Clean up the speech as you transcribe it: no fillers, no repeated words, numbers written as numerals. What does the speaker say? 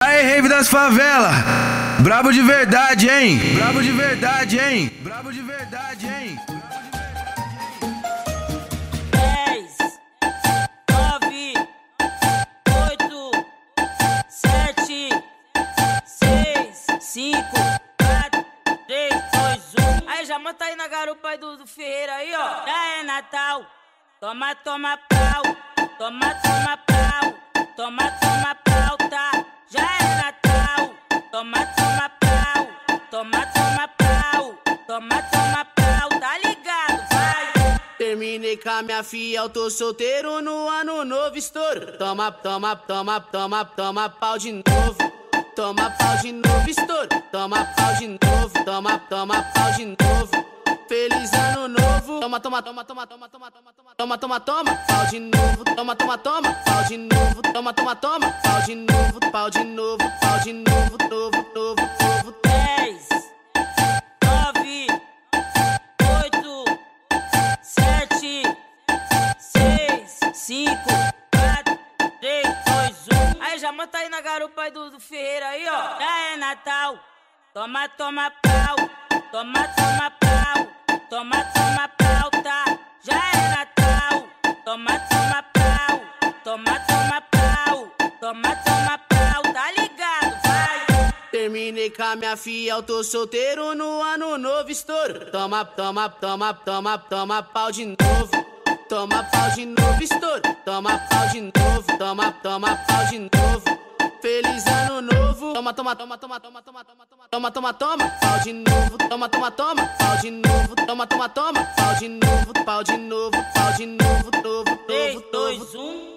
Aê, rave das favelas, brabo de verdade, hein? Brabo de verdade, hein? Brabo de verdade, hein? 10, 9, 8, 7, 6, 5, 4, 3, 2, 1. Aí, já monta aí na garupa aí do Ferreira aí, ó. Já é Natal. Toma, toma pau. Toma, toma pau. Toma, toma pau, tá? Já é Natal. Toma, toma pau. Toma, toma pau. Toma, toma pau, tá ligado? Vai! Terminei com a minha fiel, tô solteiro no ano novo, estouro. Toma, toma, toma, toma, toma pau de novo. Toma pau de novo, estouro. Toma pau de novo, toma, toma pau de novo. Feliz ano novo. Toma, toma, toma, toma, toma, toma, toma, toma, toma, toma, pau de novo. Toma, toma, toma, pau de novo. Toma, toma, toma, pau de novo, pau de novo, pau de novo, novo, novo, novo. 10, 9, 8, 7, 6, 5, 4, 3, 2, 1. Aí, já monta aí na garupa aí do Ferreira aí, ó. Já é Natal. Toma, toma pau. Toma, toma pau. Toma, toma pau, tá? Já é Natal. Toma, toma pau. Toma, toma pau. Toma, toma pau, tá ligado? Vai! Terminei com a minha fiel, tô solteiro no ano novo, estouro. Toma, toma, toma, toma, toma pau de novo. Toma pau de novo, estouro. Toma pau de novo, toma, toma pau de novo. Feliz ano novo. Toma, toma, toma, toma, toma, toma, toma, toma, toma, toma, pau de novo. Toma, toma, toma, pau de novo. Toma, toma, toma, pau de novo, pau de novo, pau de novo, novo, novo, 3, novo. 2, 1.